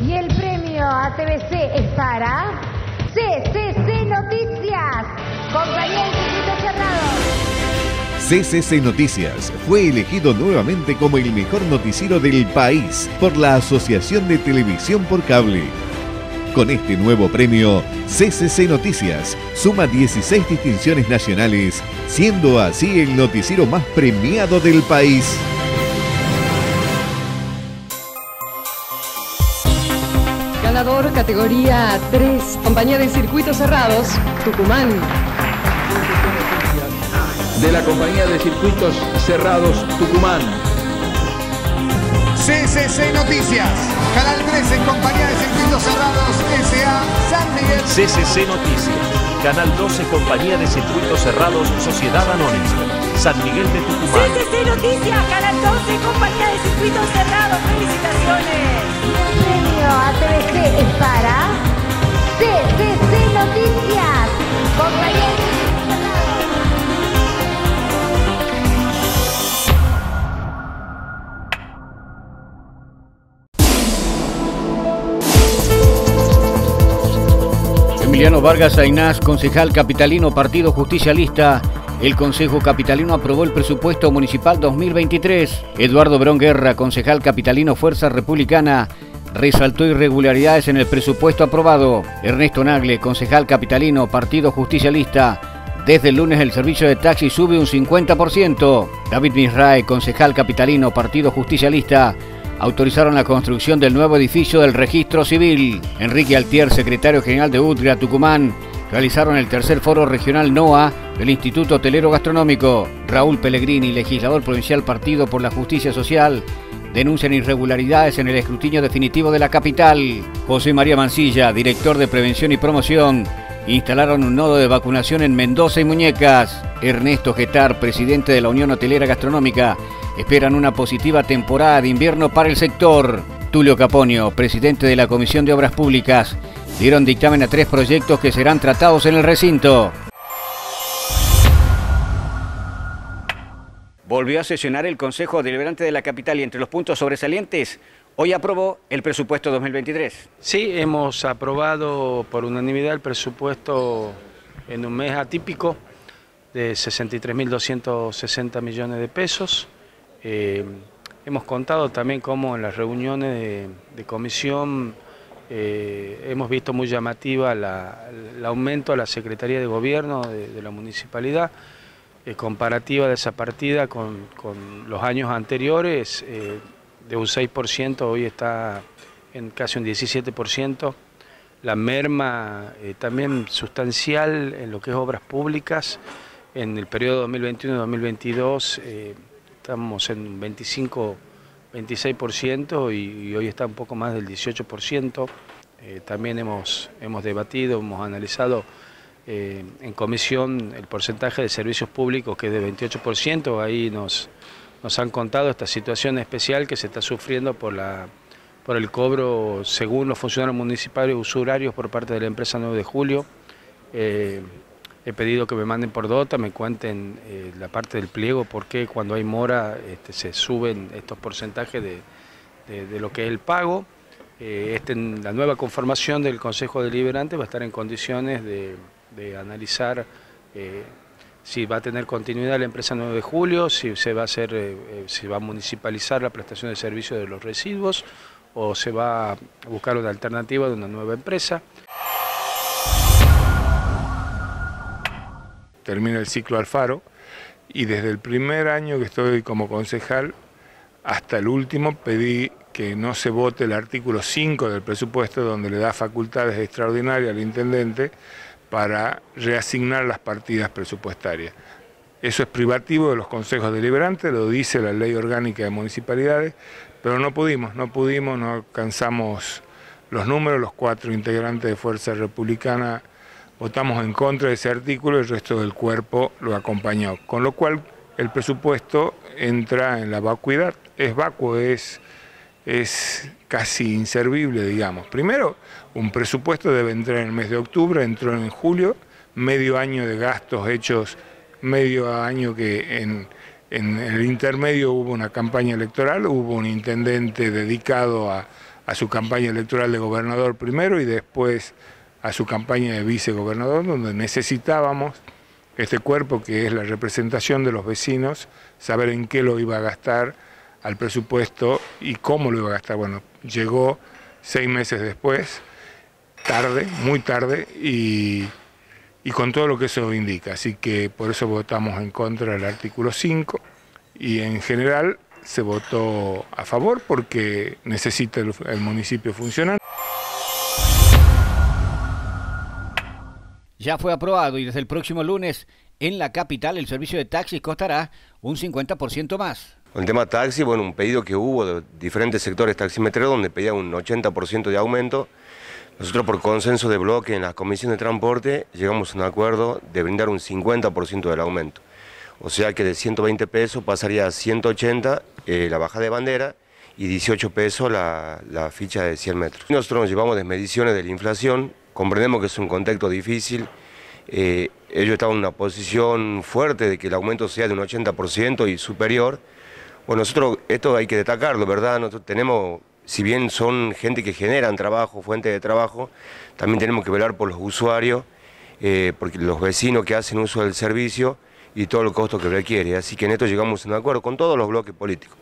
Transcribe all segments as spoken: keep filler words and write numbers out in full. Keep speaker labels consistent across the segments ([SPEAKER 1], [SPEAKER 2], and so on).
[SPEAKER 1] Y el premio A T V C es para C C C Noticias, compañía de circuitos cerrados.
[SPEAKER 2] C C C Noticias fue elegido nuevamente como el mejor noticiero del país por la Asociación de Televisión por Cable. Con este nuevo premio, C C C Noticias suma dieciséis distinciones nacionales, siendo así el noticiero más premiado del país.
[SPEAKER 3] Ganador categoría tres, compañía de circuitos cerrados, Tucumán.
[SPEAKER 4] De la compañía de circuitos cerrados, Tucumán.
[SPEAKER 5] C C C Noticias, Canal tres en compañía de circuitos cerrados, S A San Miguel.
[SPEAKER 6] C C C Noticias, Canal doce, compañía de circuitos cerrados, Sociedad Anónima, San Miguel de Tucumán.
[SPEAKER 7] C C C Noticias, Canal doce, compañía de circuitos cerrados, felicitaciones.
[SPEAKER 1] El premio A T V C es para C C C Noticias, compañía de circuitos cerrados.
[SPEAKER 8] Emiliano Vargas Aynaz, concejal capitalino, Partido Justicialista. El Consejo Capitalino aprobó el presupuesto municipal dos mil veintitrés. Eduardo Verón Guerra, concejal capitalino, Fuerza Republicana, resaltó irregularidades en el presupuesto aprobado. Ernesto Nagle, concejal capitalino, Partido Justicialista. Desde el lunes el servicio de taxi sube un cincuenta por ciento. David Misrae, concejal capitalino, Partido Justicialista. Autorizaron la construcción del nuevo edificio del Registro Civil. Enrique Altier, secretario general de UTGRA Tucumán, realizaron el tercer foro regional NOA del Instituto Hotelero Gastronómico. Raúl Pellegrini, legislador provincial Partido por la Justicia Social, denuncian irregularidades en el escrutinio definitivo de la capital. José María Mancilla, director de Prevención y Promoción, instalaron un nodo de vacunación en Mendoza y Muñecas. Ernesto Getar, presidente de la Unión Hotelera Gastronómica, esperan una positiva temporada de invierno para el sector. Tulio Caponio, presidente de la Comisión de Obras Públicas, dieron dictamen a tres proyectos que serán tratados en el recinto. Volvió a sesionar el Consejo Deliberante de la capital y entre los puntos sobresalientes, hoy aprobó el presupuesto dos mil veintitrés.
[SPEAKER 9] Sí, hemos aprobado por unanimidad el presupuesto en un mes atípico de sesenta y tres mil doscientos sesenta millones de pesos. Eh, hemos contado también cómo en las reuniones de, de comisión eh, hemos visto muy llamativa la, el aumento a la Secretaría de Gobierno de, de la Municipalidad, eh, comparativa de esa partida con, con los años anteriores, eh, de un seis por ciento, hoy está en casi un diecisiete por ciento. La merma eh, también sustancial en lo que es obras públicas, en el periodo dos mil veintiuno dos mil veintidós, eh, estamos en un veinticinco, veintiséis por ciento y, y hoy está un poco más del dieciocho por ciento. Eh, también hemos, hemos debatido, hemos analizado eh, en comisión el porcentaje de servicios públicos, que es de veintiocho por ciento. Ahí nos, nos han contado esta situación especial que se está sufriendo por, la, por el cobro, según los funcionarios municipales, usurarios por parte de la empresa nueve de julio. Eh, He pedido que me manden por dota, me cuenten eh, la parte del pliego, por qué cuando hay mora este, se suben estos porcentajes de, de, de lo que es el pago. Eh, este, la nueva conformación del Consejo Deliberante va a estar en condiciones de, de analizar eh, si va a tener continuidad la empresa nueve de julio, si se va a hacer, eh, si va a municipalizar la prestación de servicios de los residuos o se va a buscar una alternativa de una nueva empresa.
[SPEAKER 10] Termina el ciclo Alfaro y desde el primer año que estoy como concejal hasta el último pedí que no se vote el artículo cinco del presupuesto, donde le da facultades extraordinarias al intendente para reasignar las partidas presupuestarias. Eso es privativo de los consejos deliberantes, lo dice la ley orgánica de municipalidades, pero no pudimos, no pudimos, no alcanzamos los números. Los cuatro integrantes de Fuerza Republicana votamos en contra de ese artículo y el resto del cuerpo lo acompañó, con lo cual el presupuesto entra en la vacuidad. Es vacuo, es, es casi inservible, digamos. Primero, un presupuesto debe entrar en el mes de octubre, entró en julio, medio año de gastos hechos, medio año que en, en el intermedio hubo una campaña electoral, hubo un intendente dedicado a, a su campaña electoral de gobernador primero y después a su campaña de vicegobernador, donde necesitábamos este cuerpo que es la representación de los vecinos, saber en qué lo iba a gastar al presupuesto y cómo lo iba a gastar. Bueno, llegó seis meses después, tarde, muy tarde, y, y con todo lo que eso indica. Así que por eso votamos en contra del artículo cinco y en general se votó a favor porque necesita el, el municipio funcionar.
[SPEAKER 8] Ya fue aprobado y desde el próximo lunes en la capital el servicio de taxis costará un cincuenta por ciento más.
[SPEAKER 11] El tema taxi, bueno, un pedido que hubo de diferentes sectores taximetreros donde pedían un ochenta por ciento de aumento. Nosotros por consenso de bloque en la Comisión de Transporte llegamos a un acuerdo de brindar un cincuenta por ciento del aumento. O sea que de ciento veinte pesos pasaría a ciento ochenta eh, la bajada de bandera y dieciocho pesos la, la ficha de cien metros. Nosotros nos llevamos de mediciones de la inflación, comprendemos que es un contexto difícil. Eh, ellos estaban en una posición fuerte de que el aumento sea de un ochenta por ciento y superior. Bueno, nosotros esto hay que destacarlo, ¿verdad? Nosotros tenemos, si bien son gente que generan trabajo, fuente de trabajo, también tenemos que velar por los usuarios, eh, porque los vecinos que hacen uso del servicio y todo el costo que requiere. Así que en esto llegamos a un acuerdo con todos los bloques políticos.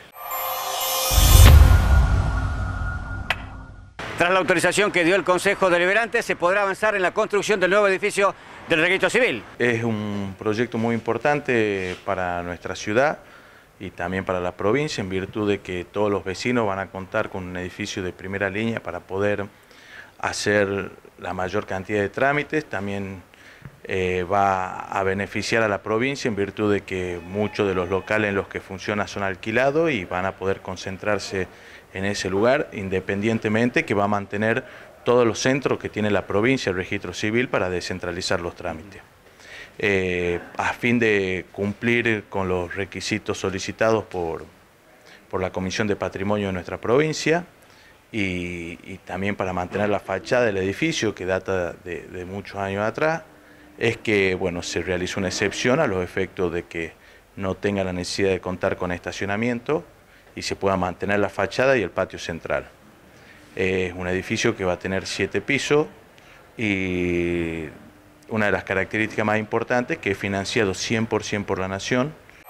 [SPEAKER 8] Tras la autorización que dio el Consejo Deliberante, se podrá avanzar en la construcción del nuevo edificio del Registro Civil.
[SPEAKER 12] Es un proyecto muy importante para nuestra ciudad y también para la provincia, en virtud de que todos los vecinos van a contar con un edificio de primera línea para poder hacer la mayor cantidad de trámites. También eh, va a beneficiar a la provincia en virtud de que muchos de los locales en los que funciona son alquilados y van a poder concentrarse en ese lugar, independientemente que va a mantener todos los centros que tiene la provincia, el registro civil, para descentralizar los trámites. Eh, a fin de cumplir con los requisitos solicitados por, por la Comisión de Patrimonio de nuestra provincia y, y también para mantener la fachada del edificio que data de, de muchos años atrás, es que bueno, se realizó una excepción a los efectos de que no tenga la necesidad de contar con estacionamiento y se pueda mantener la fachada y el patio central. Es un edificio que va a tener siete pisos y una de las características más importantes que es financiado cien por ciento por la Nación.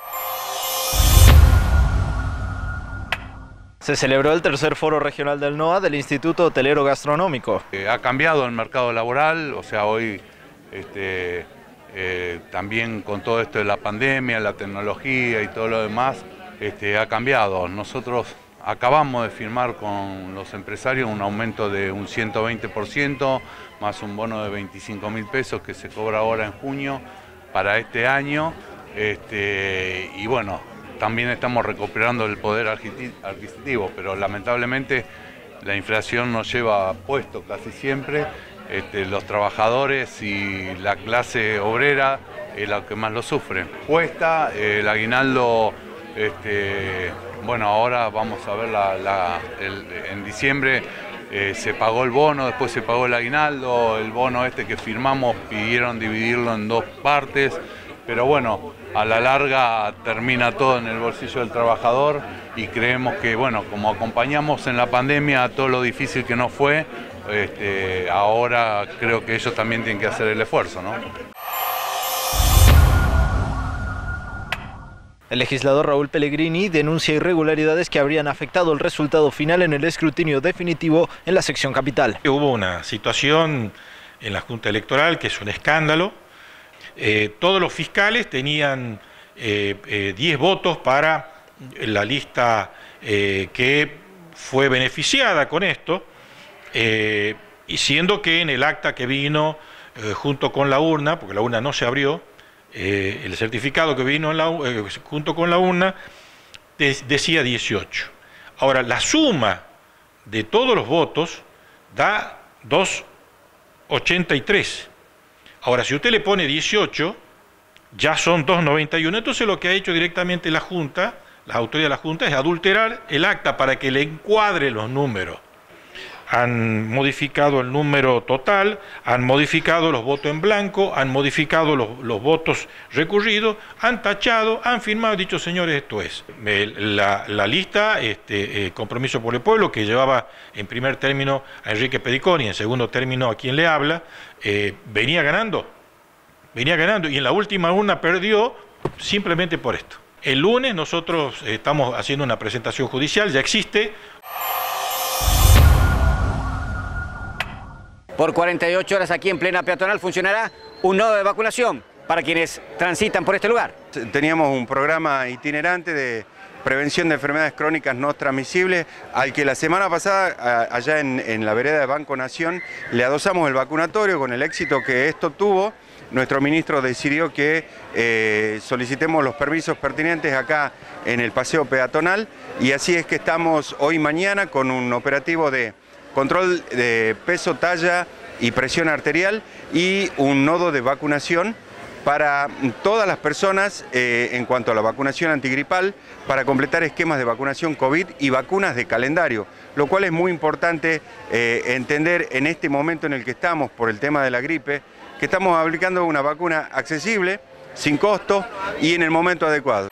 [SPEAKER 13] Se celebró el tercer foro regional del NOA del Instituto Hotelero Gastronómico.
[SPEAKER 14] Eh, ha cambiado el mercado laboral, o sea, hoy este, eh, también con todo esto de la pandemia, la tecnología y todo lo demás, este, ha cambiado. Nosotros acabamos de firmar con los empresarios un aumento de un ciento veinte por ciento, más un bono de veinticinco mil pesos que se cobra ahora en junio para este año. Este, y bueno, también estamos recuperando el poder adquisitivo, pero lamentablemente la inflación nos lleva puesto casi siempre. Este, los trabajadores y la clase obrera es la que más lo sufre. Cuesta, eh, el aguinaldo, este, bueno, ahora vamos a ver, la, la, el, en diciembre eh, se pagó el bono, después se pagó el aguinaldo, el bono este que firmamos pidieron dividirlo en dos partes, pero bueno, a la larga termina todo en el bolsillo del trabajador y creemos que, bueno, como acompañamos en la pandemia a todo lo difícil que nos fue, este, ahora creo que ellos también tienen que hacer el esfuerzo, ¿no?
[SPEAKER 13] El legislador Raúl Pellegrini denuncia irregularidades que habrían afectado el resultado final en el escrutinio definitivo en la sección capital.
[SPEAKER 15] Hubo una situación en la Junta Electoral que es un escándalo. Eh, todos los fiscales tenían eh, eh, diez votos para la lista eh, que fue beneficiada con esto, eh, y siendo que en el acta que vino eh, junto con la urna, porque la urna no se abrió, Eh, el certificado que vino en la, eh, junto con la urna de, decía dieciocho. Ahora, la suma de todos los votos da doscientos ochenta y tres. Ahora, si usted le pone dieciocho, ya son doscientos noventa y uno. Entonces lo que ha hecho directamente la Junta, la autoridad de la Junta, es adulterar el acta para que le encuadre los números. han modificado el número total, han modificado los votos en blanco, han modificado los, los votos recurridos, han tachado, han firmado y dicho, señores, esto es. La, la lista, este, eh, Compromiso por el Pueblo, que llevaba en primer término a Enrique Pediconi y en segundo término a quien le habla, eh, venía ganando, venía ganando y en la última urna perdió simplemente por esto. El lunes nosotros estamos haciendo una presentación judicial, ya existe.
[SPEAKER 8] Por cuarenta y ocho horas aquí en plena peatonal funcionará un nodo de vacunación para quienes transitan por este lugar.
[SPEAKER 16] Teníamos un programa itinerante de prevención de enfermedades crónicas no transmisibles, al que la semana pasada, allá en, en la vereda de Banco Nación, le adosamos el vacunatorio con el éxito que esto tuvo. Nuestro ministro decidió que eh, solicitemos los permisos pertinentes acá en el paseo peatonal y así es que estamos hoy y mañana con un operativo de control de peso, talla y presión arterial y un nodo de vacunación para todas las personas eh, en cuanto a la vacunación antigripal, para completar esquemas de vacunación COVID y vacunas de calendario, lo cual es muy importante eh, entender en este momento en el que estamos por el tema de la gripe, que estamos aplicando una vacuna accesible, sin costo y en el momento adecuado.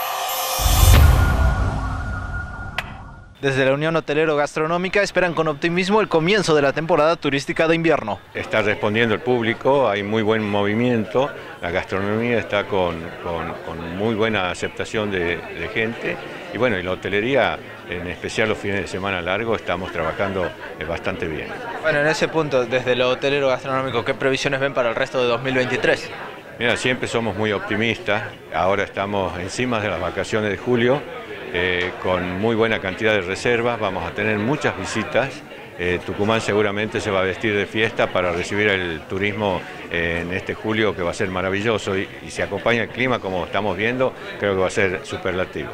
[SPEAKER 13] Desde la Unión Hotelero Gastronómica esperan con optimismo el comienzo de la temporada turística de invierno.
[SPEAKER 17] Está respondiendo el público, hay muy buen movimiento, la gastronomía está con, con, con muy buena aceptación de, de gente y bueno, y la hotelería, en especial los fines de semana largos, estamos trabajando bastante bien.
[SPEAKER 13] Bueno, en ese punto, desde lo hotelero gastronómico, ¿qué previsiones ven para el resto de dos mil veintitrés?
[SPEAKER 17] Mira, siempre somos muy optimistas, ahora estamos encima de las vacaciones de julio, eh, con muy buena cantidad de reservas, vamos a tener muchas visitas. Eh, Tucumán seguramente se va a vestir de fiesta para recibir el turismo eh, en este julio, que va a ser maravilloso y, y si acompaña el clima como estamos viendo, creo que va a ser superlativo.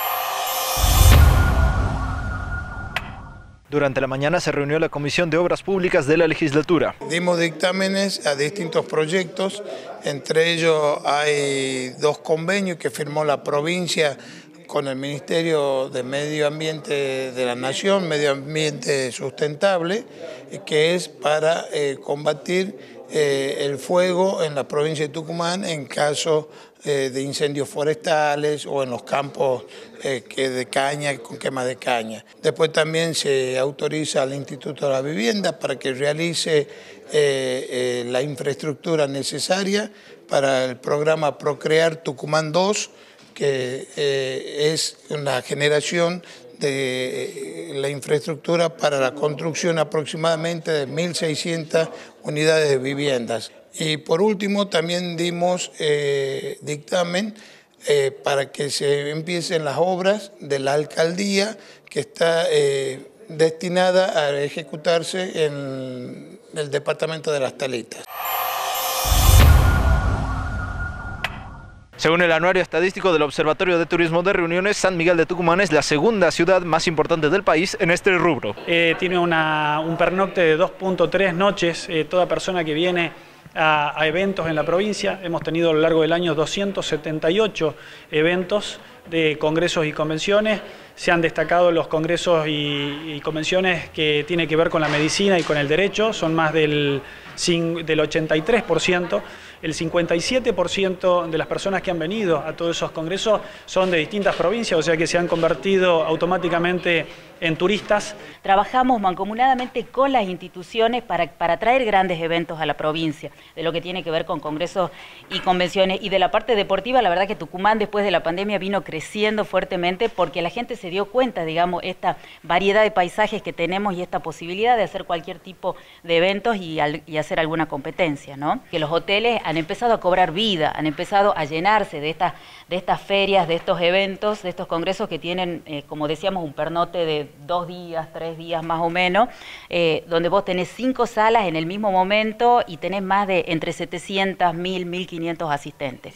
[SPEAKER 13] Durante la mañana se reunió la Comisión de Obras Públicas de la legislatura.
[SPEAKER 18] Dimos dictámenes a distintos proyectos, entre ellos hay dos convenios que firmó la provincia con el Ministerio de Medio Ambiente de la Nación, Medio Ambiente Sustentable, que es para eh, combatir eh, el fuego en la provincia de Tucumán en caso eh, de incendios forestales o en los campos eh, que de caña, con quema de caña. Después también se autoriza al Instituto de la Vivienda para que realice eh, eh, la infraestructura necesaria para el programa Procrear Tucumán dos, que eh, es una generación de la infraestructura para la construcción aproximadamente de mil seiscientas unidades de viviendas. Y por último también dimos eh, dictamen eh, para que se empiecen las obras de la alcaldía que está eh, destinada a ejecutarse en el departamento de Las Talitas.
[SPEAKER 13] Según el anuario estadístico del Observatorio de Turismo de Reuniones, San Miguel de Tucumán es la segunda ciudad más importante del país en este rubro.
[SPEAKER 19] Eh, tiene una, un pernocte de dos punto tres noches, eh, toda persona que viene a, a eventos en la provincia. Hemos tenido a lo largo del año doscientos setenta y ocho eventos de congresos y convenciones. Se han destacado los congresos y, y convenciones que tienen que ver con la medicina y con el derecho, son más del, del ochenta y tres por ciento. El cincuenta y siete por ciento de las personas que han venido a todos esos congresos son de distintas provincias, o sea que se han convertido automáticamente en turistas.
[SPEAKER 20] Trabajamos mancomunadamente con las instituciones para, para traer grandes eventos a la provincia, de lo que tiene que ver con congresos y convenciones. Y de la parte deportiva, la verdad que Tucumán después de la pandemia vino creciendo fuertemente porque la gente se dio cuenta, digamos, esta variedad de paisajes que tenemos y esta posibilidad de hacer cualquier tipo de eventos y, al, y hacer alguna competencia, ¿no? Que los hoteles han empezado a cobrar vida, han empezado a llenarse de estas, de estas ferias, de estos eventos, de estos congresos que tienen, eh, como decíamos, un pernote de dos días, tres días más o menos, eh, donde vos tenés cinco salas en el mismo momento y tenés más de entre setecientos, mil, mil quinientos asistentes.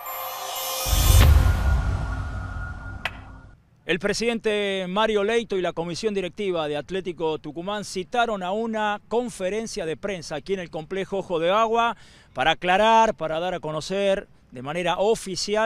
[SPEAKER 21] El presidente Mario Leito y la comisión directiva de Atlético Tucumán citaron a una conferencia de prensa aquí en el complejo Ojo de Agua para aclarar, para dar a conocer de manera oficial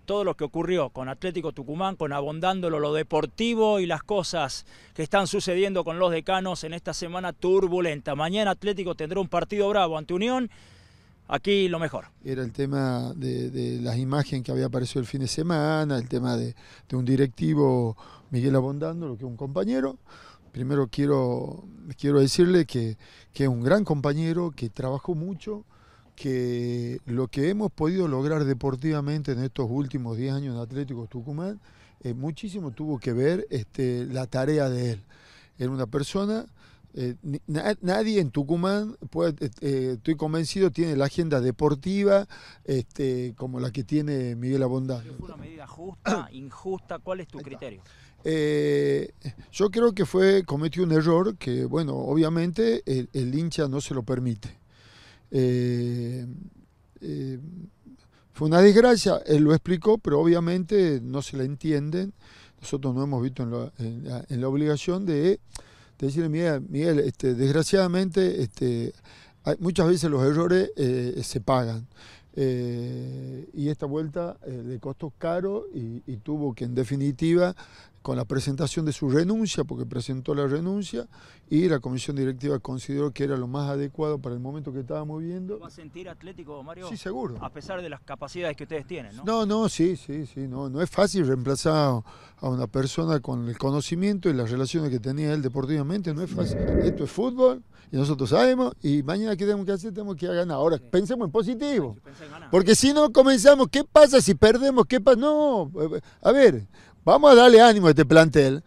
[SPEAKER 21] todo lo que ocurrió con Atlético Tucumán, con Abondándolo, lo deportivo y las cosas que están sucediendo con los decanos en esta semana turbulenta. Mañana Atlético tendrá un partido bravo ante Unión. Aquí lo mejor.
[SPEAKER 2] Era el tema de, de las imágenes que había aparecido el fin de semana, el tema de, de un directivo, Miguel Abondándolo, que es un compañero. Primero quiero, quiero decirle que, que es un gran compañero, que trabajó mucho, que lo que hemos podido lograr deportivamente en estos últimos diez años de Atlético Tucumán, eh, muchísimo tuvo que ver este, la tarea de él. Era una persona, eh, na, nadie en Tucumán, puede, eh, estoy convencido, tiene la agenda deportiva este, como la que tiene Miguel Abondándolo.
[SPEAKER 21] ¿Fue una medida justa, injusta? ¿Cuál es tu criterio?
[SPEAKER 2] Eh, yo creo que fue cometió un error que, bueno, obviamente el, el hincha no se lo permite. Eh, eh, fue una desgracia, él lo explicó, pero obviamente no se la entienden. Nosotros nos hemos visto en la, en la, en la obligación de, de decirle, Miguel, Miguel este, desgraciadamente este, hay, muchas veces los errores eh, se pagan. Eh, y esta vuelta eh, le costó caro y, y tuvo que, en definitiva, con la presentación de su renuncia, porque presentó la renuncia, y la comisión directiva consideró que era lo más adecuado para el momento que estábamos viviendo.
[SPEAKER 21] ¿Va a sentir Atlético, Mario?
[SPEAKER 2] Sí, seguro.
[SPEAKER 21] A pesar de las capacidades que ustedes tienen, ¿no?
[SPEAKER 2] No, no, sí, sí, sí. No, no es fácil reemplazar a una persona con el conocimiento y las relaciones que tenía él deportivamente, no es fácil. Esto es fútbol, y nosotros sabemos, y mañana ¿qué tenemos que hacer? Tenemos que ir a ganar. Ahora, sí, pensemos en positivo. Porque si no comenzamos, ¿qué pasa si perdemos? ¿Qué pasa? No, a ver, vamos a darle ánimo a este plantel.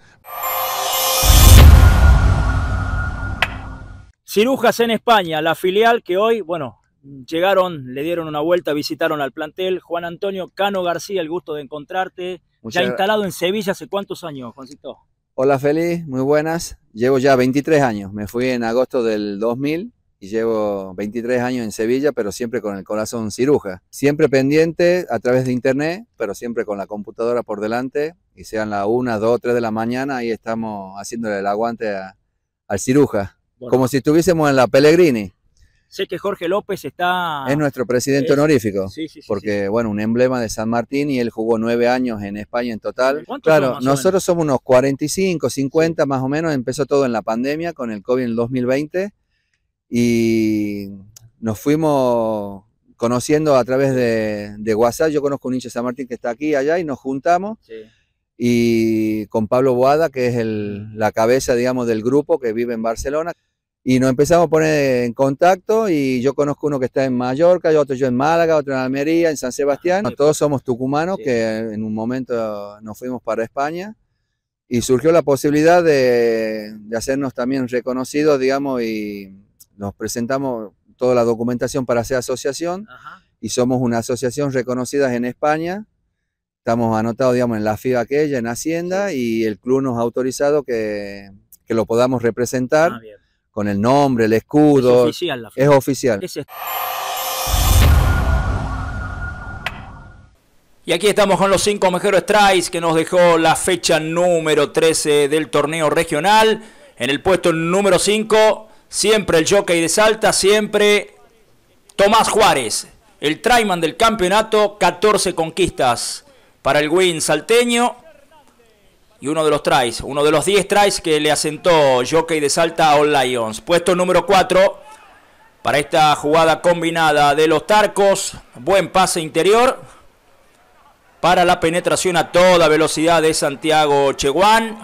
[SPEAKER 21] Cirujas en España, la filial que hoy, bueno, llegaron, le dieron una vuelta, visitaron al plantel. Juan Antonio Cano García, el gusto de encontrarte. Muchas ya instalado en Sevilla, ¿hace cuántos años, Juancito?
[SPEAKER 22] Hola Feli, muy buenas. Llevo ya veintitrés años, me fui en agosto del dos mil y llevo veintitrés años en Sevilla, pero siempre con el corazón ciruja. Siempre pendiente a través de internet, pero siempre con la computadora por delante, y sean las una, dos, tres de la mañana, ahí estamos haciéndole el aguante a, al ciruja. Bueno, como si estuviésemos en la Pellegrini.
[SPEAKER 21] Sé que Jorge López está...
[SPEAKER 22] Es nuestro presidente es... honorífico,
[SPEAKER 21] sí, sí, sí,
[SPEAKER 22] porque,
[SPEAKER 21] sí.
[SPEAKER 22] bueno, un emblema de San Martín, y él jugó nueve años en España en total.
[SPEAKER 21] Claro,
[SPEAKER 22] nosotros somos unos cuarenta y cinco, cincuenta sí. más o menos. Empezó todo en la pandemia, con el COVID en el dos mil veinte, y nos fuimos conociendo a través de, de WhatsApp. Yo conozco un hincha de San Martín que está aquí y allá, y nos juntamos. Sí. Y con Pablo Boada, que es el, la cabeza, digamos, del grupo, que vive en Barcelona. Y nos empezamos a poner en contacto, y yo conozco uno que está en Mallorca, y otro yo en Málaga, otro en Almería, en San Sebastián. Todos somos tucumanos, sí. que en un momento nos fuimos para España, y surgió la posibilidad de, de hacernos también reconocidos, digamos, y nos presentamos toda la documentación para hacer asociación. Ajá. Y somos una asociación reconocida en España. Estamos anotados, digamos, en la F I B aquella, en Hacienda, sí. y el club nos ha autorizado que, que lo podamos representar. Ah, con el nombre, el escudo.
[SPEAKER 21] Es oficial. La
[SPEAKER 22] es oficial.
[SPEAKER 21] Es y aquí estamos con los cinco mejores tries que nos dejó la fecha número trece del torneo regional. En el puesto número cinco, siempre el jockey de Salta, siempre Tomás Juárez, el tryman del campeonato, catorce conquistas para el win salteño. Y uno de los tries, uno de los diez tries que le asentó Jockey de Salta a All Lions. Puesto número cuatro para esta jugada combinada de los Tarcos. Buen pase interior para la penetración a toda velocidad de Santiago Cheguán.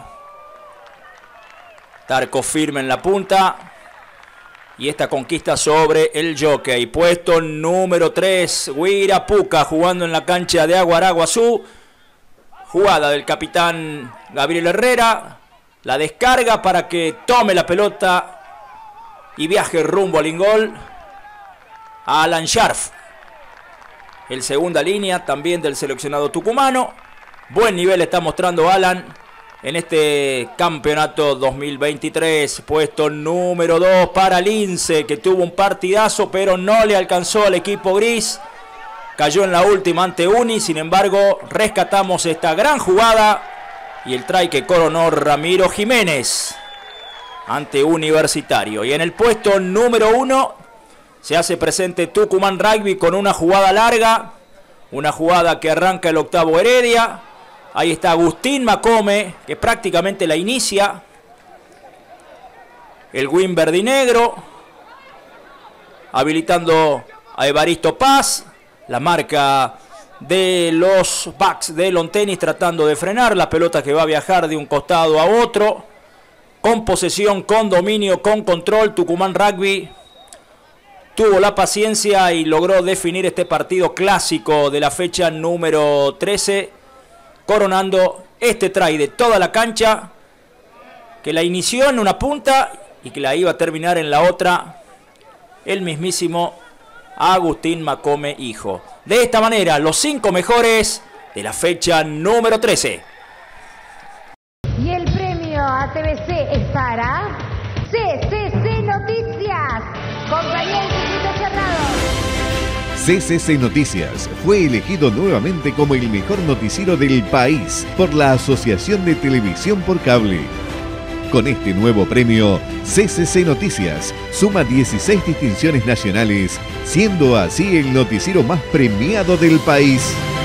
[SPEAKER 21] Tarco firme en la punta. Y esta conquista sobre el Jockey. Puesto número tres, Huirapuca, jugando en la cancha de Aguaraguazú. Jugada del capitán Gabriel Herrera, la descarga para que tome la pelota y viaje rumbo al ingol a Alan Scharf, el segunda línea también del seleccionado tucumano. Buen nivel está mostrando Alan en este campeonato dos mil veintitrés. Puesto número dos para Lince, que tuvo un partidazo pero no le alcanzó al equipo gris. Cayó en la última ante Uni, sin embargo, rescatamos esta gran jugada y el try que coronó Ramiro Jiménez ante Universitario. Y en el puesto número uno se hace presente Tucumán Rugby con una jugada larga Una jugada que arranca el octavo Heredia. Ahí está Agustín Macome, que prácticamente la inicia. El win verdinegro. Habilitando a Evaristo Paz. La marca de los backs de Lontenis tratando de frenar la pelota que va a viajar de un costado a otro. Con posesión, con dominio, con control, Tucumán Rugby tuvo la paciencia y logró definir este partido clásico de la fecha número trece, coronando este try de toda la cancha, que la inició en una punta y que la iba a terminar en la otra, el mismísimo Agustín Macome hijo. De esta manera, los cinco mejores de la fecha número trece.
[SPEAKER 1] Y el premio a T V C es para C C C Noticias, compañía de circuitos cerrados.
[SPEAKER 3] C C C Noticias fue elegido nuevamente como el mejor noticiero del país por la Asociación de Televisión por Cable. Con este nuevo premio, C C C Noticias suma dieciséis distinciones nacionales, siendo así el noticiero más premiado del país.